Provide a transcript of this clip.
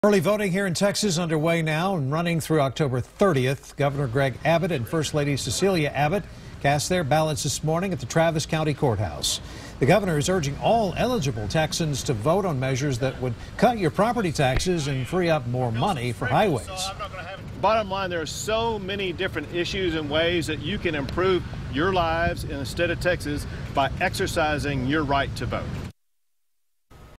Early voting here in Texas underway now and running through October 30th. Governor Greg Abbott and First Lady Cecilia Abbott cast their ballots this morning at the Travis County Courthouse. The governor is urging all eligible Texans to vote on measures that would cut your property taxes and free up more money for highways. Bottom line, there are so many different issues and ways that you can improve your lives in the state of Texas by exercising your right to vote.